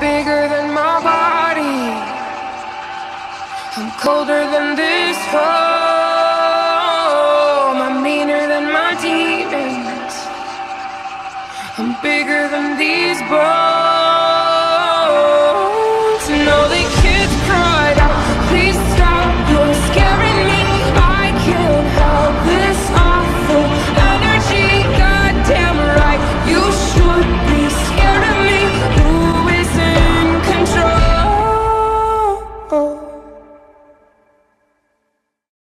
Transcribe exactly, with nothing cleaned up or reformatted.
bigger than my body. I'm colder than this home. I'm meaner than my demons. I'm bigger than these bones. And all the kids cried out.